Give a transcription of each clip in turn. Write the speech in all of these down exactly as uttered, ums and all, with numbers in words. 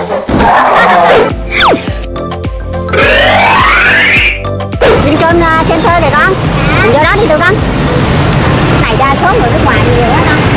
Trên trên uh, center kìa con. Mình vô đó đi tụi con. Cái này đa số người nước ngoài nhiều quá con.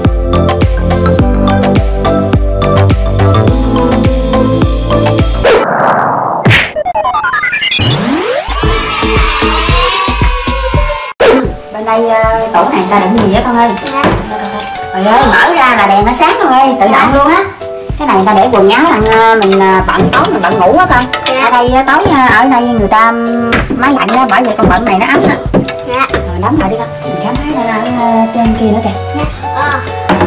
Bên đây uh, tủ này ta đựng gì á con ơi? Trời ơi, mở ra là đèn nó sáng con ơi, tự động luôn á. Cái này ta để quần áo thằng mình bận tối mình bận ngủ á con. Dạ. Ở đây tối ở đây người ta máy lạnh đó, bởi vậy con bận này nó ấm á. Dạ. Rồi đóng lại đi con. Mình khám phá ra ở trên kia nữa kìa. Dạ. Ờ.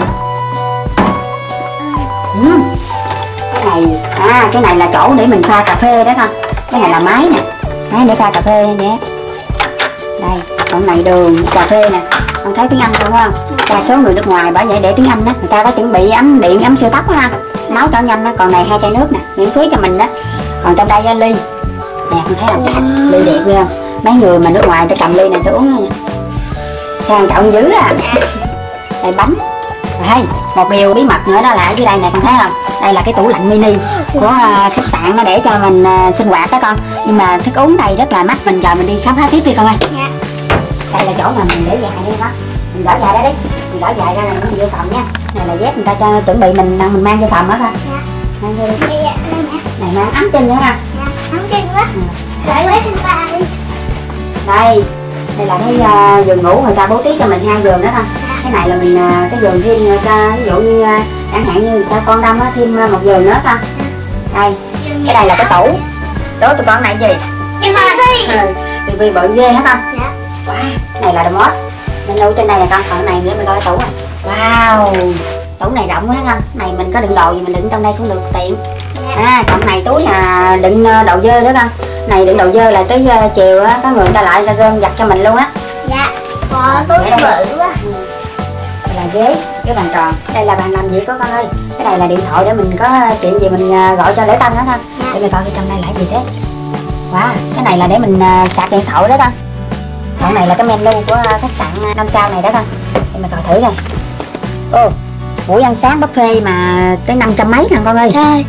Ừ. Cái này à cái này là chỗ để mình pha cà phê đó con. Cái này là máy nè, máy để pha cà phê nhé. Đây, còn này đường cà phê nè. Con thấy tiếng Anh không không? Đa số người nước ngoài bởi vậy để tiếng Anh đó, người ta có chuẩn bị ấm điện, ấm siêu tốc đó ha. Nấu cho nhanh đó. Còn này hai chai nước nè, miễn phí cho mình đó. Còn trong đây ly. Nè con thấy không? Wow. Ly đẹp ghê không? Mấy người mà nước ngoài ta cầm ly này tôi uống thôi nha. Sang trọng dữ à. Đây bánh. Đây, một điều bí mật nữa đó là ở dưới đây nè con thấy không? Đây là cái tủ lạnh mini của uh, khách sạn nó để cho mình uh, sinh hoạt đó con. Nhưng mà thức uống đây rất là mắc. Mình giờ mình đi khám phá tiếp đi con ơi. Dạ. Đây là chỗ mà mình để dài đây đó. Mình gỡ dài ra đi. Mình gỡ dài ra là mình vô phòng nha. Này là dép người ta cho chuẩn bị mình mình mang vô phòng đó thôi. Dạ. Mang vô đi. Dạ, này mang ấm chân nữa ha. Dạ, ấm chân quá. Gửi quá xin ba đi. Đây, đây là cái uh, giường ngủ người ta bố trí cho mình hai giường đó thôi. Dạ. Cái này là mình uh, cái giường riêng người ta, ví dụ như uh, chẳng hạn như người ta con đông á thêm uh, một giường nữa thôi. Đây, cái này là cái tủ. Đó tụi con này gì? Cái tivi. Tivi bự ghê hả con? Dạ. Wow, này là remote. Mình đâu trên đây là con, còn này nữa mình coi cái tủ này. Wow, tủ này rộng quá con. Này mình có đựng đồ gì mình đựng trong đây cũng được tiện. À, còn này túi là đựng đồ dơ đó con. Này đựng đồ dơ là tới uh, chiều á, có người ta lại ta gom giặt cho mình luôn á. Dạ. Có túi bự quá. Ừ. Đây là ghế, cái bàn tròn. Đây là bàn làm việc của con ơi. Cái này là điện thoại để mình có chuyện gì mình uh, gọi cho lễ tân đó con. Để mình coi cái trong đây là gì thế. Wow, cái này là để mình uh, sạc điện thoại đó con. Còn này là cái menu của khách sạn năm sao này đó con. Để mình coi thử coi. Ô, buổi ăn sáng buffet mà tới năm trăm mấy nè con ơi. Trời.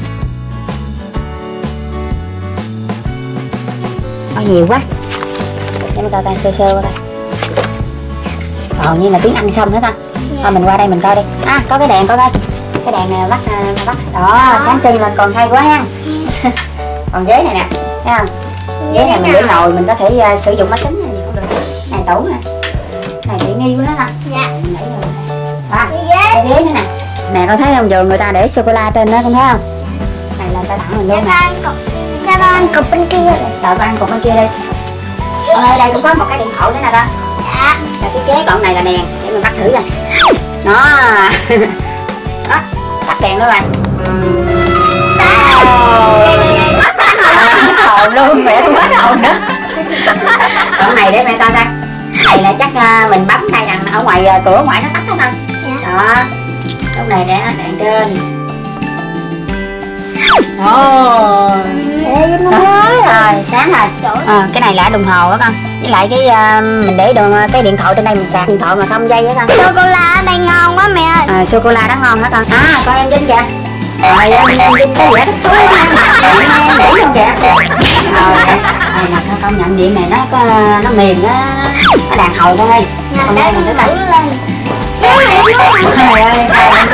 Có nhiều quá. Để mình coi coi sơ sơ coi. Còn như là tiếng Anh không hết con. Thôi mình qua đây mình coi đi. À, có cái đèn con ơi. Cái đèn này bắt bắt đó, sáng trưng lên còn hay quá ha. Còn ghế này nè, thấy không? Ghế này mình để ngồi mình có thể uh, sử dụng máy tính này cũng được. Này tủ nè. Này tiện nghi quá ha. Dạ. Mình để rồi. À, cái ghế nữa nè. Nè con thấy không, giường người ta để sô cô la trên đó con thấy không? Này là người ta tặng mình luôn nè. Cho con ăn cục bên kia. Đợi con ăn cục bên kia đi. Ở đây cũng có một cái điện thoại nữa nè con. Dạ. Là cái kế còn này là đèn để mình bắt thử coi. Đó. Đó, tắt đèn nữa rồi. Hết hồn luôn, mẹ không hết hồn nữa. Còn này để mẹ coi coi. Này là chắc uh, mình bấm đây rằng ở ngoài uh, cửa ngoài nó tắt hết không? Dạ. Đó. Lúc này để đèn trên. Đó. Rồi, sáng rồi. À, cái này là đồng hồ đó con. Với lại cái uh, mình để đường cái điện thoại trên đây mình sạc điện thoại mà không dây á con. Sô cô la ở đây ngon quá mẹ ơi. À, sô cô la đó ngon hả con? À, con em Vinh kìa. Rồi em em Vinh có vẻ thích thú nha. Em để luôn kìa. Rồi, rồi mà con nhận điện này nó có nó mềm nó nó đàn hồi con ơi. Con đây mình cứ tay lên. Trời ơi,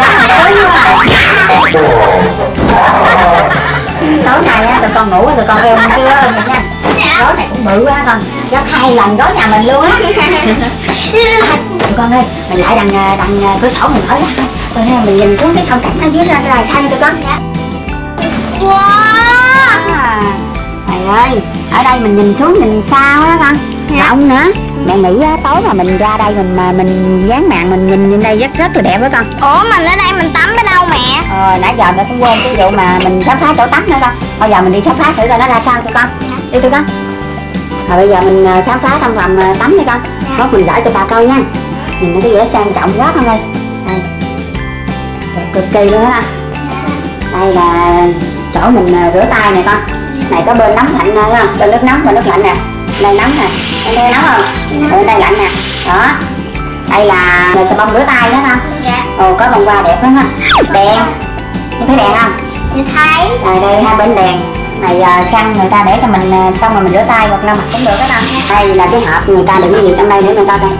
tối nay á tụi con ngủ tụi con ôm chưa nha. Gối này cũng bự quá con, gấp hai lần gối nhà mình luôn á. Tụi con ơi, mình lại đằng đằng cửa sổ mình mở ra, rồi mình nhìn xuống cái phong cảnh ở dưới ra là sao tụi con. Wow. À, trời ơi, ở đây mình nhìn xuống nhìn sao á con, rộng nữa. Mẹ nghĩ á, tối mà mình ra đây mình mà mình dán mạng mình nhìn lên đây rất rất là đẹp đó con. Ủa mình ở đây mình tắm ở đâu mẹ? Ờ nãy giờ mẹ cũng quên cái vụ mà mình khám phá chỗ tắm nữa con. Bây giờ mình đi khám phá thử coi nó ra sao tụi con. Dạ. Đi tụi con. Rồi bây giờ mình khám phá trong phòng tắm đi con. Dạ. Mốt mình gửi cho bà coi nha. Nhìn nó cái vẻ sang trọng quá con ơi. Đây. Đẹp cực kỳ luôn á. Dạ. Đây là chỗ mình rửa tay nè con. Này có bên nóng lạnh nè không? Bên nước nóng và nước lạnh nè. Đây nóng nè. Đây nóng không? Bên đây lạnh nè. Đó. Đây là xà bông rửa tay đó con. Dạ. Ồ có bông hoa đẹp quá ha. Đèn. Con thấy đèn không? Chị thấy. Rồi đây hai bên đèn. Này à, khăn người ta để cho mình à, xong rồi mình rửa tay hoặc lau mặt cũng được đó con. Đây là cái hộp người ta đựng cái gì trong đây để người ta coi.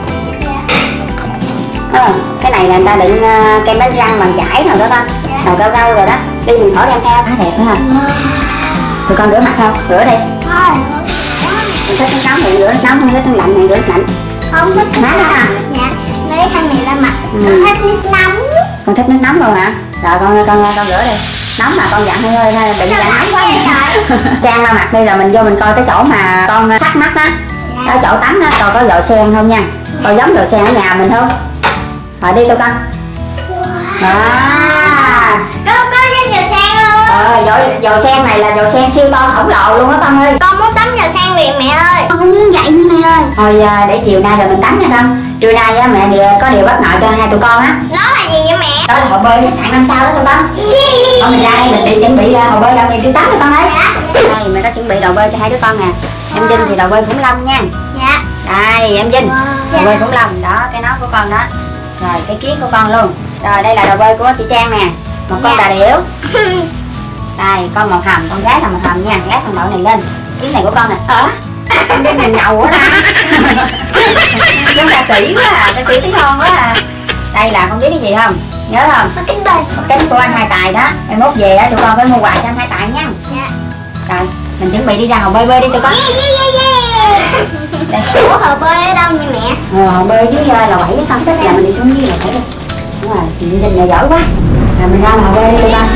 Ờ, cái này là người ta đựng uh, kem đánh răng bằng chải rồi đó con. Rồi rau rau rồi đó. Đi mình khỏi đem theo, khá đẹp nữa ha. Tụi con rửa mặt không? Rửa đi. Mình thích nước nóng thì rửa nước nóng, không thích nước lạnh thì rửa nước lạnh. Không thích nước nóng. Dạ. Lấy khăn này ra mặt. Ừ. Con thích nước nóng. Con thích nước nóng luôn hả? Rồi con con con rửa đi. Nóng mà con dặn thôi ha, đừng dặn nóng quá nha. Trang lau mặt đi rồi mình vô mình coi cái chỗ mà con thắc mắc đó. Ở chỗ tắm đó, coi có dầu sen không nha. Coi giống dầu sen ở nhà mình không? Rồi đi tụi con. Đó. Có có cái dầu sen luôn. Ờ, dầu, dầu sen này là dầu sen siêu to khổng lồ luôn á con ơi. Con muốn tắm dầu sen liền mẹ ơi. Con không muốn dậy nữa mẹ ơi. Thôi à, để chiều nay rồi mình tắm nha con. Trưa nay á, mẹ điều, có điều bất ngờ cho hai tụi con á. Đó là gì vậy mẹ? Đó là hồ bơi khách sạn năm sao đó tụi con. Con mình ra đây mình đi chuẩn bị ra hồ bơi đâu mình đi tắm tụi con ơi. Đây mẹ có chuẩn bị đồ bơi cho hai đứa con nè. Em Vinh thì đồ bơi khủng long nha. Dạ. Đây em Vinh, đồ bơi khủng long đó, cái nón của con đó. Rồi cái kiến của con luôn. Rồi đây là đồ bơi của chị Trang nè. Một con đà điểu. Đây con màu hồng, con gái là màu hồng nha, gái con đội này lên. Kiến này của con nè. Ờ. Em Vinh nhìn nhầu quá ta. Giống ca sĩ quá à, ca sĩ tiếng ngon quá à. Đây là con biết cái gì không? Nhớ không? Một kính bên. Một kính của anh Hai Tài đó. Em mốt về á tụi con phải mua quà cho anh Hai Tài nha. Dạ. Rồi, mình chuẩn bị đi ra hồ bơi bơi đi tụi con. Yeah, yeah, yeah, yeah. Đây. Ủa hồ bơi ở đâu nha mẹ? Ờ, hồ bơi dưới uh, lầu bảy cái con thích là mình đi xuống dưới lầu bảy đi. Đúng rồi, chị Vinh này giỏi quá. Rồi mình ra hồ bơi đi tụi con.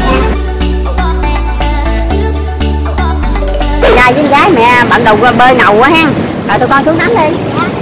Trai với gái mẹ bận đầu bơi ngầu quá ha. Rồi tụi con xuống tắm đi.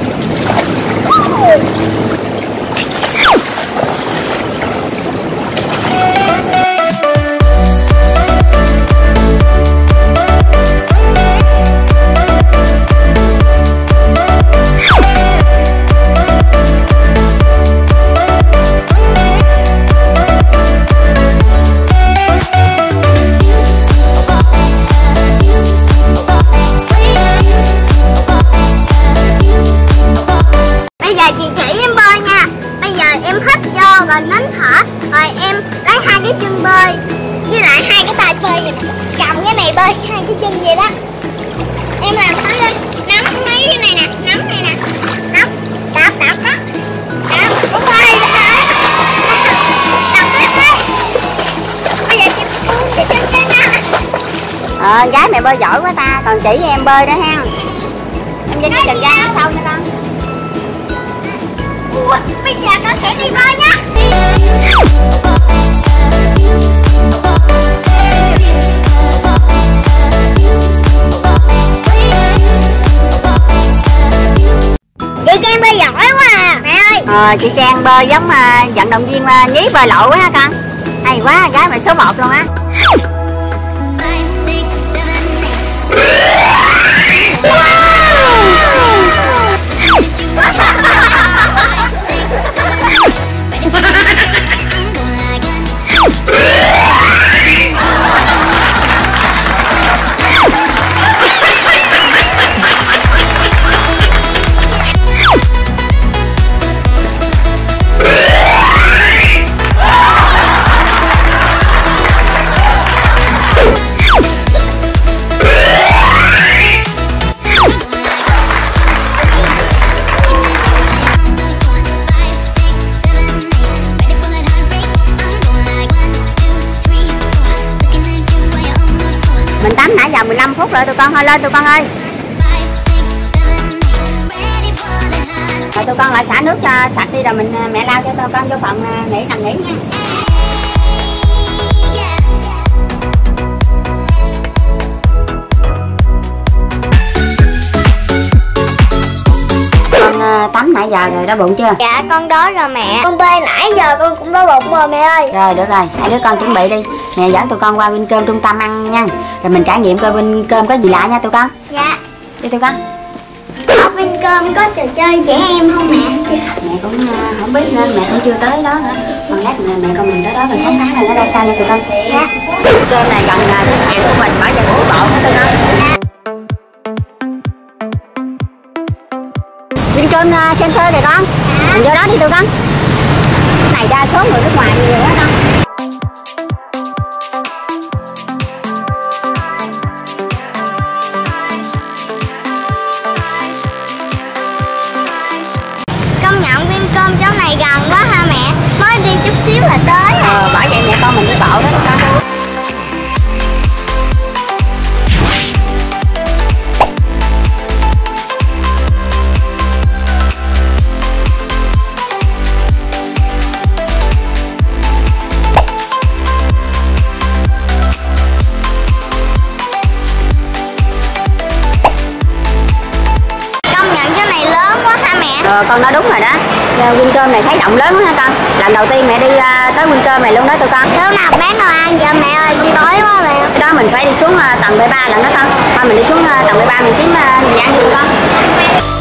Rồi nín thở, rồi em lấy hai cái chân bơi với lại hai cái tay bơi vậy nè, cầm cái này bơi hai cái chân vậy đó. Em làm thử đi, nắm mấy cái này nè, nắm này nè, nắm, đạp đạp đó, đạp, đúng rồi, đúng rồi, đạp hết đi. Bây giờ chị buông cái chân trên ra. Ờ, gái mẹ bơi giỏi quá ta, còn chỉ em bơi đó ha. Em Vinh cái chân ra sau nha con. Ủa, bây giờ con sẽ đi bơi nhá. Chị Trang bơi giỏi quá à mẹ ơi. Ờ, chị Trang bơi giống uh, vận động viên uh, nhí bơi lội quá ha con. Hay quá, gái mẹ số một luôn á. Mình tắm nãy giờ mười lăm phút rồi tụi con, thôi lên tụi con ơi. Rồi tụi con lại xả nước cho sạch đi rồi mình mẹ lau cho tụi con vô phòng nghỉ nằm nghỉ nha. Con tắm nãy giờ rồi, đói bụng chưa? Dạ con đói rồi mẹ. Con bơi nãy giờ con cũng đói bụng rồi mẹ ơi. Rồi được rồi, hai đứa con chuẩn bị đi. Mẹ dẫn tụi con qua Vincom trung tâm ăn nha. Rồi mình trải nghiệm coi Vincom có gì lạ nha tụi con. Dạ. Đi tụi con. Ở Vincom có trò chơi trẻ em không mẹ? Mẹ cũng uh, không biết nên mẹ cũng chưa tới đó nữa. Còn lát mẹ, mẹ con mình tới đó mình khám phá là nó ra sao nha tụi con. Dạ. Vincom này gần uh, khách sạn của mình, bởi giờ ngủ bộ nữa tụi con. Dạ. Vincom uh, Center này con. Dạ. Mình vô đó đi tụi con. Cái này đa số người nước ngoài nhiều quá con. Ờ, con nói đúng rồi đó. Wincom này thấy rộng lớn quá ha con. Lần đầu tiên mẹ đi uh, tới Wincom này luôn đó tụi con. Chỗ nào bán đồ ăn vậy mẹ ơi, con đói quá mẹ. Cái đó mình phải đi xuống uh, tầng B ba lần đó con. Thôi mình đi xuống uh, tầng B ba mình kiếm uh, gì ăn đi tụi con.